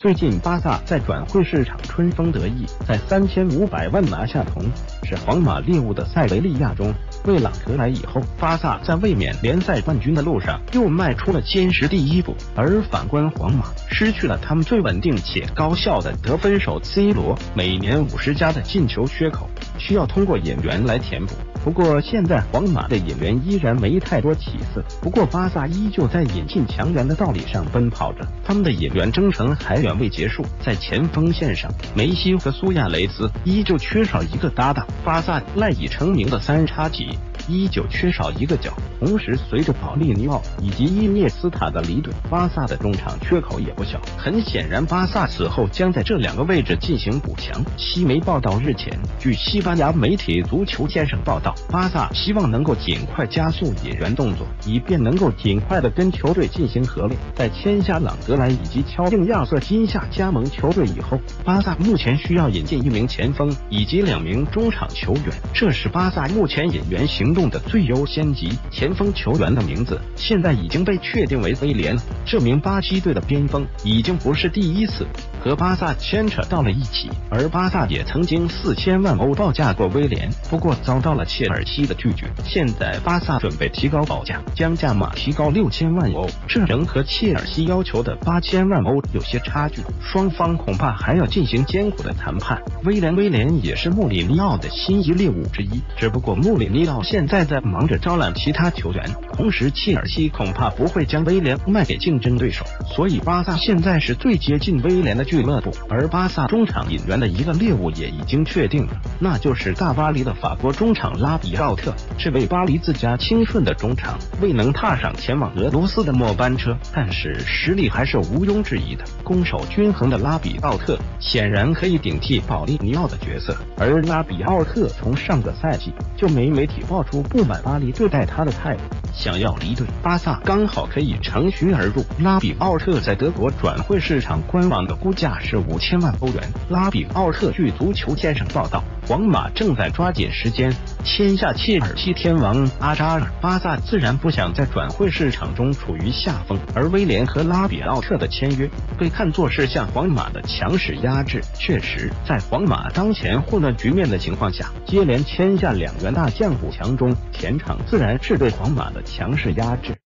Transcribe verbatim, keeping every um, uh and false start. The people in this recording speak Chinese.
最近巴萨在转会市场春风得意，在三千五百万拿下同是皇马猎物的塞维利亚中为朗格莱以后，巴萨在卫冕联赛冠军的路上又迈出了坚实第一步。而反观皇马，失去了他们最稳定且高效的得分手 C 罗，每年五十加的进球缺口需要通过引援来填补。不过现在皇马的引援依然没太多起色，不过巴萨依旧在引进强援的道理上奔跑着，他们的引援征程还远未结束。在前锋线上，梅西和苏亚雷斯依旧缺少一个搭档，巴萨赖以成名的三叉戟依旧缺少一个角。同时，随着保利尼奥以及伊涅斯塔的离队，巴萨的中场缺口也不小。很显然，巴萨此后将在这两个位置进行补强。西媒报道日前，据西班牙媒体足球先生报道，巴萨希望能够尽快加速引援动作，以便能够尽快的跟球队进行合练。在签下朗格莱以及敲定亚瑟金夏加盟球队以后，巴萨目前需要引进一名前锋以及两名中场球员，这是巴萨目前引援行动的最优先级。前锋球员的名字现在已经被确定为威廉，这名巴西队的边锋已经不是第一次和巴萨牵扯到了一起，而巴萨也曾经四千万欧报价过威廉，不过遭到了切尔西的拒绝。现在巴萨准备提高报价，将价码提高六千万欧，这仍和切尔西要求的八千万欧有些差距，双方恐怕还要进行艰苦的谈判。威廉威廉也是穆里尼奥的心仪猎物之一，只不过穆里尼奥现在在忙着招揽其他球员，同时切尔西恐怕不会将威廉卖给竞争对手，所以巴萨现在是最接近威廉的俱乐部。而巴萨中场引援的一个猎物也已经确定了，那就是大巴黎的法国中场拉比奥特。这位巴黎自家青训的中场未能踏上前往俄罗斯的末班车，但是实力还是毋庸置疑的。攻守均衡的拉比奥特显然可以顶替保利尼奥的角色，而拉比奥特从上个赛季就没媒体爆出不满巴黎对待他的态度，想要离队，巴萨刚好可以乘虚而入。拉比奥特在德国转会市场官网的估价是五千万欧元。拉比奥特据足球先生报道，皇马正在抓紧时间签下切尔西天王阿扎尔，巴萨自然不想在转会市场中处于下风，而威廉和拉比奥特的签约被看作是向皇马的强势压制。确实，在皇马当前混乱局面的情况下，接连签下两员大将补强中，前场自然是对皇马的强势压制。